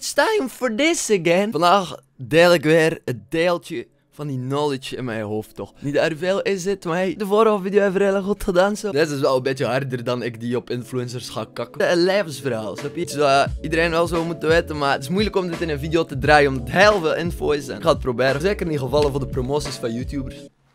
It's time for this again. Vandaag deel ik weer het deeltje van die knowledge in mijn hoofd toch. Niet erg veel is het, maar hey, de vorige video heeft heel goed gedaan zo. Dit is wel een beetje harder dan ik die op influencers ga kakken. Een levensverhaal, snap je? Iets wat iedereen wel zou moeten weten, maar het is moeilijk om dit in een video te draaien, omdat het heel veel info is. En ik ga het proberen. Zeker in gevallen voor de promoties van YouTubers.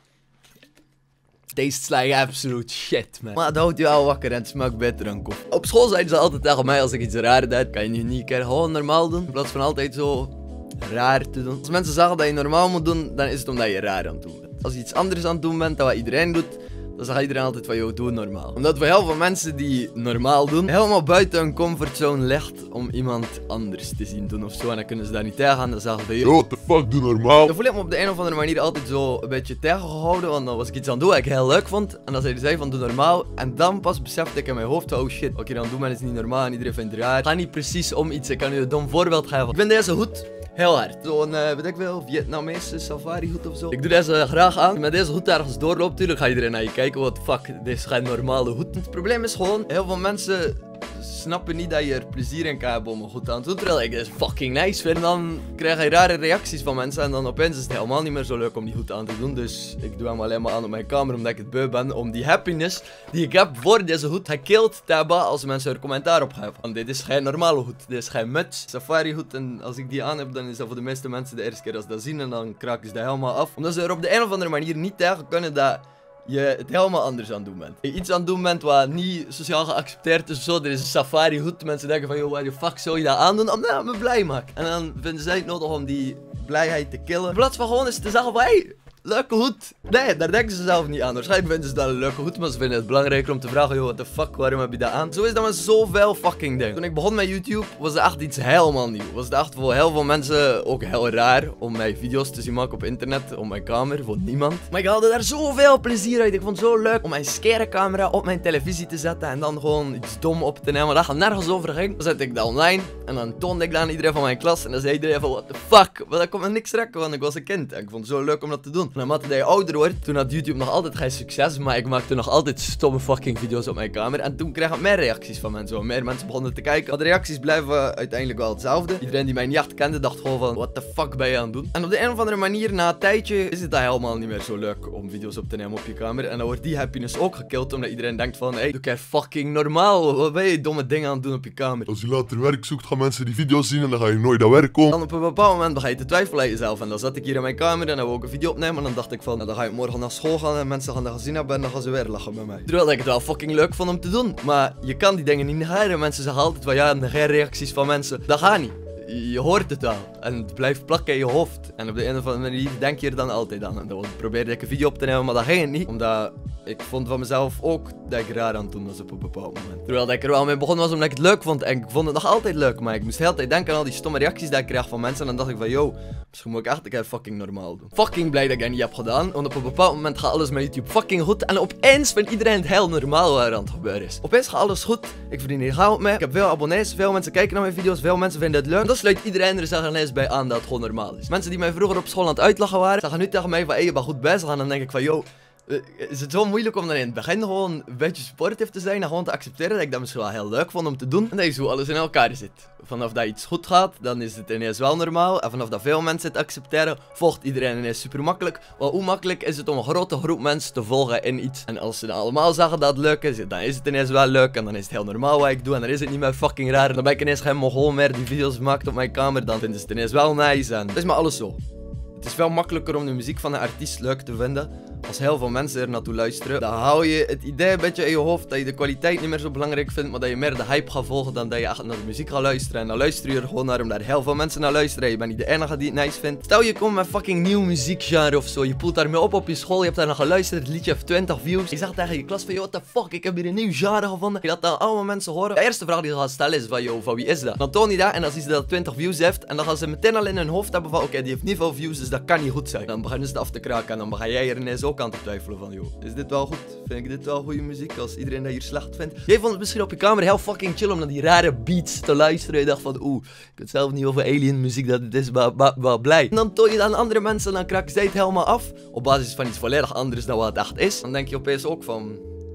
Tastes like absolute shit, man. Maar het houdt je wel wakker en het smaakt beter dan koffie. Op school zeiden ze altijd tegen mij als ik iets raar deed. Kan je nu niet een keer gewoon normaal doen? In plaats van altijd zo raar te doen. Als mensen zeggen dat je normaal moet doen, dan is het omdat je raar aan het doen bent. Als je iets anders aan het doen bent dan wat iedereen doet, dan zegt iedereen altijd van, yo, doe normaal. Omdat voor heel veel mensen die normaal doen, helemaal buiten hun comfortzone ligt om iemand anders te zien doen of zo. En dan kunnen ze daar niet tegen gaan. Dan zeggen ze van, yo, what the fuck, doe normaal. dan voel ik me op de een of andere manier altijd zo een beetje tegengehouden. Want dan was ik iets aan het doen wat ik heel leuk vond. En dan zeiden zij van, doe normaal. En dan pas besefte ik in mijn hoofd, oh shit, wat ik hier aan het doen ben is niet normaal en iedereen vindt het raar. Het gaat niet precies om iets. Ik kan u een dom voorbeeld geven. Ik vind deze hoed heel hard. Zo'n, weet ik wel, Vietnamese safari hoed of zo. Ik doe deze graag aan. Met deze hoed ergens doorloopt, natuurlijk gaat iedereen naar je kijken. What the fuck, dit is geen normale hoed. Het probleem is gewoon, heel veel mensen snappen niet dat je er plezier in kan hebben om een hoed aan te doen. Terwijl ik dit fucking nice vind. Dan krijg je rare reacties van mensen. En dan opeens is het helemaal niet meer zo leuk om die hoed aan te doen. Dus ik doe hem alleen maar aan op mijn kamer omdat ik het beu ben. Om die happiness die ik heb voor deze hoed gekild te hebben als mensen er commentaar op geven. Want dit is geen normale hoed. Dit is geen muts. Safari hoed. En als ik die aan heb, dan is dat voor de meeste mensen de eerste keer als ze dat zien. En dan kraken ze dat helemaal af. Omdat ze er op de een of andere manier niet tegen kunnen dat je het helemaal anders aan het doen bent. Je iets aan het doen bent wat niet sociaal geaccepteerd is of zo. Er is een safari hoed. Mensen denken van, joh, waar de fuck zou je dat aandoen? Omdat het me blij maakt. En dan vinden zij het nodig om die blijheid te killen. In plaats van gewoon eens te zeggen van, hey, leuke hoed. Nee, daar denken ze zelf niet aan. Waarschijnlijk vinden ze dat een leuke hoed, maar ze vinden het belangrijker om te vragen, joh, what the fuck, waarom heb je dat aan? Zo is dat met zoveel fucking dingen. Toen ik begon met YouTube, was het echt iets helemaal nieuw. Was het echt voor heel veel mensen ook heel raar om mij video's te zien maken op internet, op mijn kamer, voor niemand. Maar ik haalde daar zoveel plezier uit. Ik vond het zo leuk om mijn skerecamera op mijn televisie te zetten en dan gewoon iets dom op te nemen. Dat gaat nergens over ging. Dan zette ik dat online en dan toonde ik dat aan iedereen van mijn klas en dan zei iedereen van, what the fuck. Maar dat kon me niks trekken, want ik was een kind en ik vond het zo leuk om dat te doen. En naarmate dat je ouder wordt, toen had YouTube nog altijd geen succes, maar ik maakte nog altijd stomme fucking video's op mijn kamer. En toen kreeg ik meer reacties van mensen, meer mensen begonnen te kijken. Maar de reacties blijven uiteindelijk wel hetzelfde. Iedereen die mij niet echt kende, dacht gewoon van, what the fuck ben je aan het doen? En op de een of andere manier, na een tijdje, is het dat helemaal niet meer zo leuk om video's op te nemen op je kamer. En dan wordt die happiness ook gekild, omdat iedereen denkt van, hey, doe jij fucking normaal? Wat ben je domme dingen aan het doen op je kamer? Als je later werk zoekt, gaan mensen die video's zien en dan ga je nooit aan werk komen. Dan op een bepaald moment begin je te twijfelen aan jezelf. En dan zat ik hier in mijn kamer en dan wou ik een video opnemen. En dan dacht ik van, nou, dan ga je morgen naar school gaan en mensen gaan dat gezien hebben en dan gaan ze weer lachen met mij. Terwijl ik het wel fucking leuk vond om te doen. Maar je kan die dingen niet negeren. Mensen zeggen altijd van, ja, negeer reacties van mensen. Dat gaat niet. Je hoort het wel. En het blijft plakken in je hoofd. En op de een of andere manier denk je er dan altijd aan. En dan probeerde ik een video op te nemen, maar dat ging niet. Omdat ik vond van mezelf ook dat ik raar aan het doen was op een bepaald moment. Terwijl dat ik er wel mee begonnen was omdat ik het leuk vond. En ik vond het nog altijd leuk. Maar ik moest de hele tijd denken aan al die stomme reacties die ik kreeg van mensen. En dan dacht ik van, yo, misschien moet ik echt een keer fucking normaal doen. Fucking blij dat ik dat niet heb gedaan. Want op een bepaald moment gaat alles met YouTube fucking goed. En opeens vindt iedereen het heel normaal waar aan het gebeuren is. Opeens gaat alles goed. Ik verdien hier geld mee. Ik heb veel abonnees. Veel mensen kijken naar mijn video's. Veel mensen vinden het leuk. En dan sluit iedereen er zich ineens bij aan dat het gewoon normaal is. Mensen die mij vroeger op school aan het uitlachen waren, zeggen nu tegen mij van, hey, je bent goed bezig. En dan denk ik van, yo, is het zo moeilijk om dan in het begin gewoon een beetje supportive te zijn en gewoon te accepteren dat ik dat misschien wel heel leuk vond om te doen. En dat is hoe alles in elkaar zit. Vanaf dat iets goed gaat, dan is het ineens wel normaal. En vanaf dat veel mensen het accepteren, volgt iedereen ineens super makkelijk. Want hoe makkelijk is het om een grote groep mensen te volgen in iets? En als ze dan allemaal zeggen dat het leuk is, dan is het ineens wel leuk. En dan is het heel normaal wat ik doe. En dan is het niet meer fucking raar. En dan ben ik ineens geen Mongool meer die video's maakt op mijn kamer. Dan vinden ze het ineens wel nice. En dat is maar alles zo. Het is veel makkelijker om de muziek van een artiest leuk te vinden als heel veel mensen er naartoe luisteren. Dan hou je het idee een beetje in je hoofd dat je de kwaliteit niet meer zo belangrijk vindt, maar dat je meer de hype gaat volgen dan dat je echt naar de muziek gaat luisteren. En dan luister je er gewoon naar omdat heel veel mensen naar luisteren. Je bent niet de enige die het nice vindt. Stel je komt met fucking nieuw muziekgenre of zo. Je poelt daarmee op je school. Je hebt daar nog geluisterd. Het liedje heeft 20 views. Je zegt tegen je klas van, yo, what the fuck, ik heb hier een nieuw genre gevonden. Je dat dan allemaal mensen horen. De eerste vraag die je gaat stellen is van, yo, van wie is dat? Dan toon je dat en dan zien ze dat 20 views heeft. En dan gaan ze meteen al in hun hoofd hebben van, oké, die heeft niet veel views, dus dat kan niet goed zijn. Dan beginnen ze het af te kraken en dan begin jij er ineens ook aan te twijfelen van, yo, is dit wel goed? Vind ik dit wel goede muziek als iedereen dat hier slecht vindt? Jij vond het misschien op je kamer heel fucking chill om naar die rare beats te luisteren. Je dacht van, oeh, ik weet zelf niet over alien muziek dat het is, maar blij. En dan toon je dat aan andere mensen en dan kraken zij het helemaal af. Op basis van iets volledig anders dan wat het echt is. Dan denk je opeens ook van,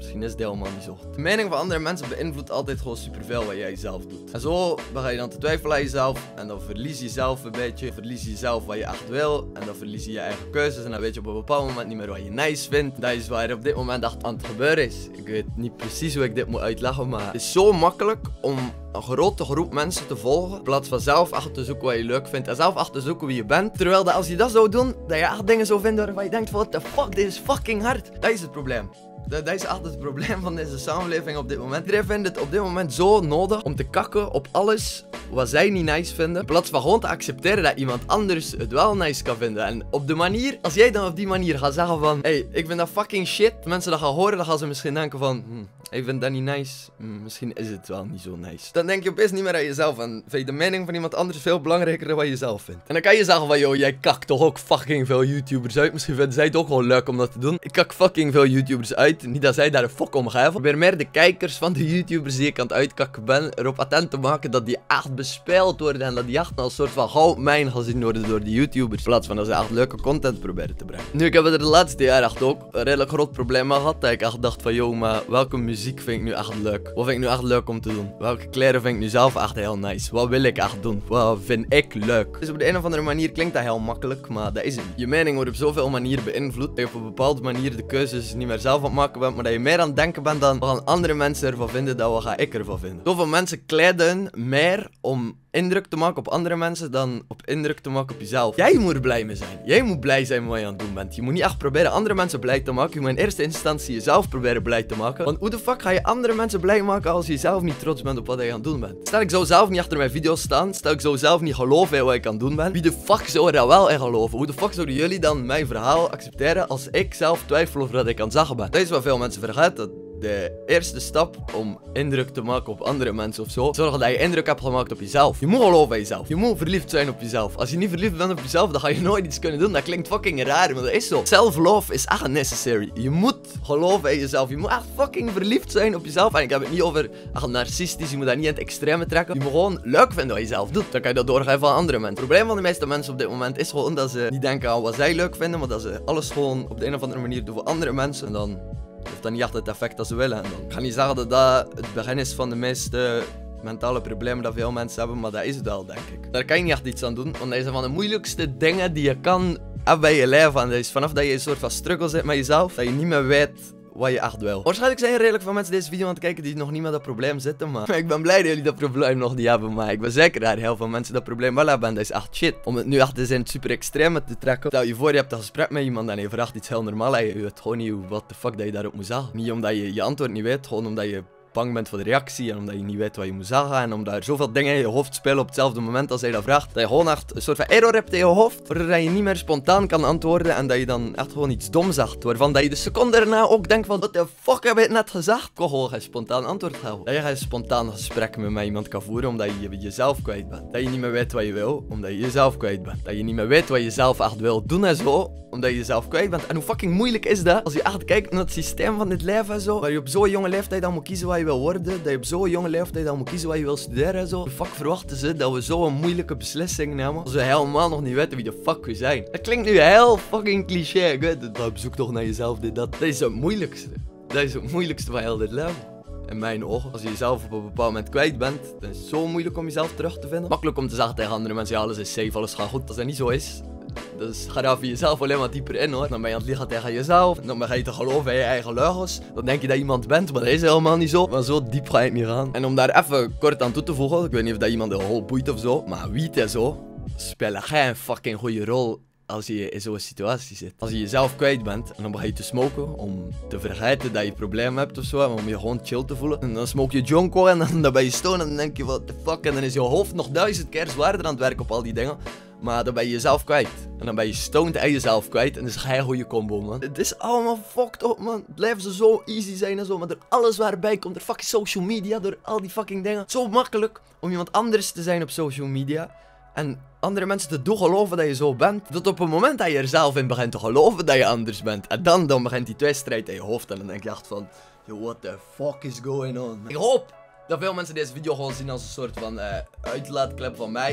Misschien is het helemaal niet zo. De mening van andere mensen beïnvloedt altijd gewoon superveel wat jij zelf doet. En zo ga je dan te twijfelen aan jezelf. En dan verlies je jezelf een beetje. Verlies je jezelf wat je echt wil. En dan verlies je je eigen keuzes. En dan weet je op een bepaald moment niet meer wat je nice vindt. Dat is waar op dit moment echt aan het gebeuren is. Ik weet niet precies hoe ik dit moet uitleggen. Maar het is zo makkelijk om een grote groep mensen te volgen. In plaats van zelf echt te zoeken wat je leuk vindt. En zelf echt te zoeken wie je bent. Terwijl dat als je dat zou doen, dat je echt dingen zou vinden waarvan je denkt van what the fuck, dit is fucking hard. Dat is het probleem. Dat is echt het probleem van deze samenleving op dit moment. Iedereen vindt het op dit moment zo nodig om te kakken op alles wat zij niet nice vinden. In plaats van gewoon te accepteren dat iemand anders het wel nice kan vinden. En op de manier, als jij dan op die manier gaat zeggen van hey, ik vind dat fucking shit. Mensen dat gaan horen, dan gaan ze misschien denken van ik vind dat niet nice. Misschien is het wel niet zo nice. Dan denk je opeens niet meer aan jezelf. En vind je de mening van iemand anders veel belangrijker dan wat je zelf vindt. En dan kan je zeggen van yo, jij kakt toch ook fucking veel YouTubers uit. Misschien vinden zij het ook gewoon leuk om dat te doen. Ik kak fucking veel YouTubers uit. Niet dat zij daar een fok om geven. Ik probeer meer de kijkers van de YouTubers die ik aan het uitkakken ben erop attent te maken dat die echt bespeeld worden. En dat die echt als een soort van goudmijn gezien worden door de YouTubers. In plaats van dat ze echt leuke content proberen te brengen. Nu, ik heb er de laatste jaar echt ook een redelijk groot probleem mee gehad. Dat ik echt dacht van yo, maar welke muziek vind ik nu echt leuk? Wat vind ik nu echt leuk om te doen? Welke kleren vind ik nu zelf echt heel nice? Wat wil ik echt doen? Wat vind ik leuk? Dus op de een of andere manier klinkt dat heel makkelijk, maar dat is het niet. Je mening wordt op zoveel manieren beïnvloed. Dat je op een bepaalde manier de keuzes niet meer zelf aan het maken bent, maar dat je meer aan het denken bent dan wat gaan andere mensen ervan vinden dan wat ga ik ervan vinden. Zoveel mensen kleiden meer om indruk te maken op andere mensen dan op indruk te maken op jezelf. Jij moet er blij mee zijn. Jij moet blij zijn met wat je aan het doen bent. Je moet niet echt proberen andere mensen blij te maken. Je moet in eerste instantie jezelf proberen blij te maken. Want hoe de fuck ga je andere mensen blij maken als je zelf niet trots bent op wat je aan het doen bent? Stel ik zou zelf niet achter mijn video's staan. Stel ik zou zelf niet geloven in wat ik aan het doen ben. Wie de fuck zou er dan wel in geloven? Hoe de fuck zouden jullie dan mijn verhaal accepteren als ik zelf twijfel over wat ik aan het zeggen ben? Dat is wat veel mensen vergeten. De eerste stap om indruk te maken op andere mensen of zo, zorg dat je indruk hebt gemaakt op jezelf. Je moet geloven in jezelf. Je moet verliefd zijn op jezelf. Als je niet verliefd bent op jezelf, dan ga je nooit iets kunnen doen. Dat klinkt fucking raar, maar dat is zo. Self-love is echt necessary. Je moet geloven in jezelf. Je moet echt fucking verliefd zijn op jezelf. En ik heb het niet over echt narcistisch. Je moet dat niet in het extreme trekken. Je moet gewoon leuk vinden wat je zelf doet. Dan kan je dat doorgeven aan andere mensen. Het probleem van de meeste mensen op dit moment is gewoon dat ze niet denken aan wat zij leuk vinden, maar dat ze alles gewoon op de een of andere manier doen voor andere mensen. En dan heeft dat niet echt het effect dat ze willen. En dan ik ga niet zeggen dat dat het begin is van de meeste mentale problemen dat veel mensen hebben, maar dat is het wel, denk ik. Daar kan je niet echt iets aan doen, want dat is een van de moeilijkste dingen die je kan hebben bij je leven. En dat is vanaf dat je een soort van struggle zit met jezelf, dat je niet meer weet wat je echt wil. Waarschijnlijk zijn er redelijk veel mensen deze video aan het kijken die nog niet met dat probleem zitten, maar ik ben blij dat jullie dat probleem nog niet hebben, maar ik ben zeker dat heel veel mensen dat probleem wel hebben en dat is echt shit. Om het nu echt eens in het super extreme te trekken. Stel je voor, je hebt een gesprek met iemand en je vraagt iets heel normaal en je weet gewoon niet wat de fuck dat je daarop moet zeggen. Niet omdat je je antwoord niet weet, gewoon omdat je bang bent voor de reactie en omdat je niet weet wat je moet zeggen en omdat er zoveel dingen in je hoofd spelen op hetzelfde moment als hij dat vraagt, dat je gewoon echt een soort van error hebt in je hoofd, waardoor je niet meer spontaan kan antwoorden en dat je dan echt gewoon iets dom zegt, waarvan dat je de seconde erna ook denkt van, what the fuck heb ik net gezegd? Ik kon gewoon geen spontaan antwoord geven. Dat je geen spontaan gesprek met iemand kan voeren omdat je jezelf kwijt bent. Dat je niet meer weet wat je wil, omdat je jezelf kwijt bent. Dat je niet meer weet wat je zelf echt wil doen en zo, omdat je jezelf kwijt bent. En hoe fucking moeilijk is dat als je echt kijkt naar het systeem van dit leven en zo, waar je op zo'n jonge leeftijd dan moet kiezen wat je wil worden, dat je op zo'n jonge leeftijd dan moet kiezen wat je wil studeren en zo. De fuck verwachten ze dat we zo'n moeilijke beslissing nemen als we helemaal nog niet weten wie de fuck we zijn? Dat klinkt nu heel fucking cliché, ik weet het. Zoek toch naar jezelf, dit, dat. Dat is het moeilijkste. Dat is het moeilijkste van heel dit leven. In mijn ogen. Als je jezelf op een bepaald moment kwijt bent, dan is het zo moeilijk om jezelf terug te vinden. Makkelijk om te zeggen tegen andere mensen, ja, alles is safe, alles gaat goed. Als dat niet zo is, dus ga daar voor jezelf alleen maar dieper in, hoor. Dan ben je aan het liegen tegen jezelf. Dan ben je te geloven in je eigen leugens. Dan denk je dat je iemand bent, maar dat is helemaal niet zo. Maar zo diep ga je het niet gaan. En om daar even kort aan toe te voegen, ik weet niet of dat iemand een hol boeit of zo, maar wiet en zo spelen geen fucking goede rol als je in zo'n situatie zit. Als je jezelf kwijt bent en dan begin je te smoken om te vergeten dat je problemen hebt of zo, om je gewoon chill te voelen. En dan smoke je jonko en dan ben je stoned en dan denk je, what the fuck, en dan is je hoofd nog 1000 keer zwaarder aan het werken op al die dingen. Maar dan ben je jezelf kwijt. En dan ben je stoned en jezelf kwijt. En dat is geen goede combo, man. Het is allemaal fucked up, man. Het blijft zo easy zijn en zo. Maar door alles waarbij komt, door fucking social media, door al die fucking dingen. Zo makkelijk om iemand anders te zijn op social media. En andere mensen te doen geloven dat je zo bent. Tot op het moment dat je er zelf in begint te geloven dat je anders bent. En dan begint die tweestrijd in je hoofd. En dan denk je echt van, yo, what the fuck is going on? Ik hoop dat veel mensen deze video gewoon zien als een soort van uitlaatklep van mij.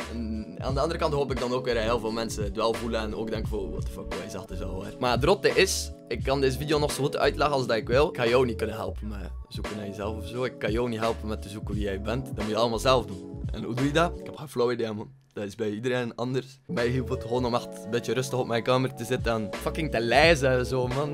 En aan de andere kant hoop ik dan ook weer heel veel mensen het wel voelen en ook denken van, what the fuck, hij zegt het zo hard. Maar het rotte is, ik kan deze video nog zo goed uitleggen als dat ik wil. Ik ga jou niet kunnen helpen met zoeken naar jezelf of zo. Ik kan jou niet helpen met te zoeken wie jij bent. Dat moet je allemaal zelf doen. En hoe doe je dat? Ik heb geen flauw idee, man. Dat is bij iedereen anders. Mij hielp het gewoon om echt een beetje rustig op mijn kamer te zitten en fucking te lezen en zo, man.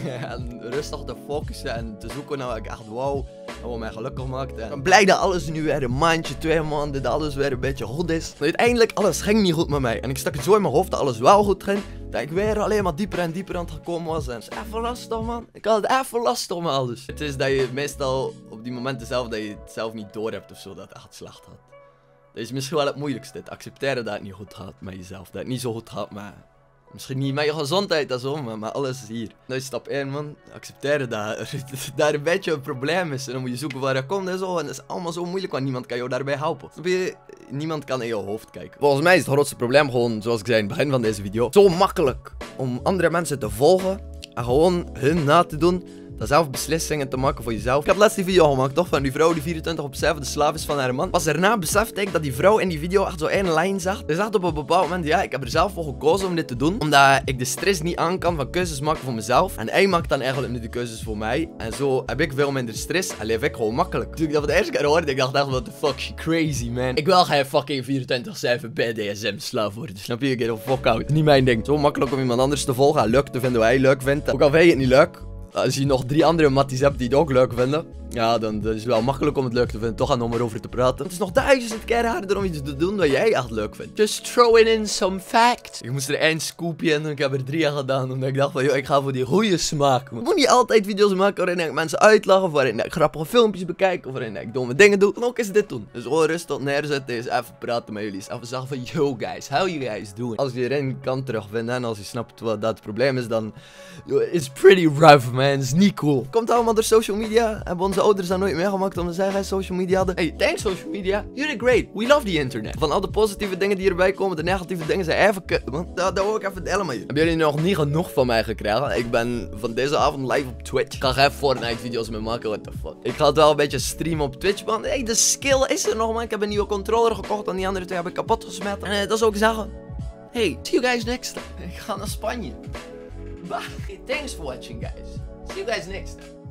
En rustig te focussen en te zoeken naar wat ik echt wou. En wat mij gelukkig maakt. En ik ben blij dat alles nu weer een maandje, 2 maanden, dat alles weer een beetje goed is. Maar uiteindelijk, alles ging niet goed met mij. En ik stak het zo in mijn hoofd dat alles wel goed ging. Dat ik weer alleen maar dieper en dieper aan het gekomen was. En het is even lastig, man. Ik had het even lastig met alles. Het is dat je meestal op die momenten zelf, dat je het zelf niet door hebt of zo, dat het echt slecht gaat. Dat is misschien wel het moeilijkste. Het accepteren dat het niet goed gaat met jezelf. Dat het niet zo goed gaat met... Misschien niet met je gezondheid en zo, maar alles is hier. Dat is stap 1, man. Accepteren dat daar een beetje een probleem is. En dan moet je zoeken waar dat komt en zo. En dat is allemaal zo moeilijk, want niemand kan jou daarbij helpen. Snap je? Niemand kan in je hoofd kijken. Volgens mij is het grootste probleem gewoon, zoals ik zei in het begin van deze video, zo makkelijk om andere mensen te volgen en gewoon hun na te doen. Dat zelf beslissingen te maken voor jezelf. Ik had laatst die video gemaakt, toch? Van die vrouw die 24/7 de slaaf is van haar man. Pas daarna besefte ik dat die vrouw in die video echt zo één lijn zag. Ze zegt op een bepaald moment, ja, ik heb er zelf voor gekozen om dit te doen. Omdat ik de stress niet aan kan van keuzes maken voor mezelf. En hij maakt dan eigenlijk nu de keuzes voor mij. En zo heb ik veel minder stress en leef ik gewoon makkelijk. Toen ik dat voor de eerste keer hoorde, ik dacht echt, what the fuck, she crazy, man. Ik wil geen fucking 24/7 BDSM slaaf worden. Snap je? Get the fuck out. Niet mijn ding. Zo makkelijk om iemand anders te volgen en leuk te vinden wat hij leuk vindt. Ook al vind je het niet leuk. Als je nog 3 andere matties hebt die het ook leuk vinden, ja, dan is het wel makkelijk om het leuk te vinden, toch om erover te praten. Het is nog 1000 keer harder om iets te doen wat jij echt leuk vindt. Just throwing in some facts. Ik moest er 1 scoopje in en ik heb er 3 aan gedaan, omdat ik dacht van, joh, ik ga voor die goede smaak. Ik moet niet altijd video's maken waarin ik mensen uitlach, of waarin ik grappige filmpjes bekijk, of waarin ik domme dingen doe. Dan ook eens dit doen. Dus gewoon rustig neerzetten, eens even praten met jullie. Even zeggen van, yo guys, how you guys doing? Als je erin kan terugvinden en als je snapt wat dat het probleem is, dan, yo, it's pretty rough, man. Het is niet cool. Komt allemaal door social media. Hebben onze ouders dat nooit meegemaakt om te zeggen social media hadden. Hey, thanks social media. You're great. We love the internet. Van al de positieve dingen die erbij komen, de negatieve dingen zijn even kut, man. Dat wil ik even delen met je. Hebben jullie nog niet genoeg van mij gekregen? Ik ben van deze avond live op Twitch. Ik ga geen Fortnite video's meer maken, what the fuck. Ik ga het wel een beetje streamen op Twitch, man. Hey, de skill is er nog, man. Ik heb een nieuwe controller gekocht en die andere 2 heb ik kapot gesmet. En dat zou ik zeggen. Hey, see you guys next time. Ik ga naar Spanje. Bye. Thanks for watching, guys. See you guys next time.